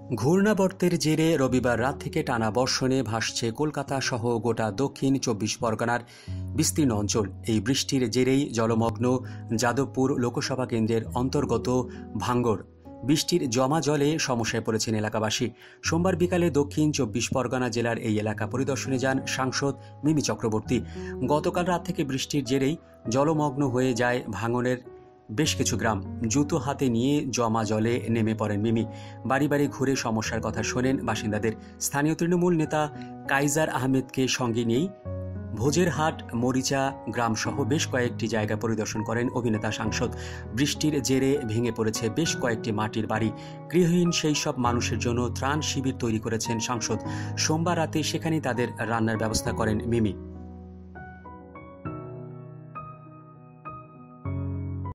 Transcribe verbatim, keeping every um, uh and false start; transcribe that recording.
ঘূর্ণাবর্তের জেরে রবিবার রাত থেকে টানা বর্ষণে ভাসছে কলকাতা সহ গোটা দক্ষিণ চব্বিশ পরগনার বিস্তীর্ণ অঞ্চল। এই বৃষ্টির জেরেই জলমগ্ন যাদবপুর লোকসভা কেন্দ্রের অন্তর্গত ভাঙ্গড়। বৃষ্টির জমা জলে সমস্যায় পড়েছেন এলাকাবাসী। সোমবার বিকালে দক্ষিণ চব্বিশ পরগনা জেলার এই এলাকা পরিদর্শনে যান সাংসদ মিমি চক্রবর্তী। গতকাল রাত থেকে বৃষ্টির জেরেই জলমগ্ন হয়ে যায় ভাঙনের বেশ কিছু গ্রাম। জুতো হাতে নিয়ে জমা জলে নেমে পড়েন মিমি। বাড়ি বাড়ি ঘুরে সমস্যার কথা শোনেন বাসিন্দাদের। স্থানীয় তৃণমূল নেতা কাইজার আহমেদকে সঙ্গে নিয়েই ভোজেরহাট, মরিচা গ্রাম সহ বেশ কয়েকটি জায়গা পরিদর্শন করেন অভিনেতা সাংসদ। বৃষ্টির জেরে ভেঙে পড়েছে বেশ কয়েকটি মাটির বাড়ি। গৃহহীন সেই সব মানুষের জন্য ত্রাণ শিবির তৈরি করেছেন সাংসদ। সোমবার রাতে সেখানেই তাদের রান্নার ব্যবস্থা করেন মিমি।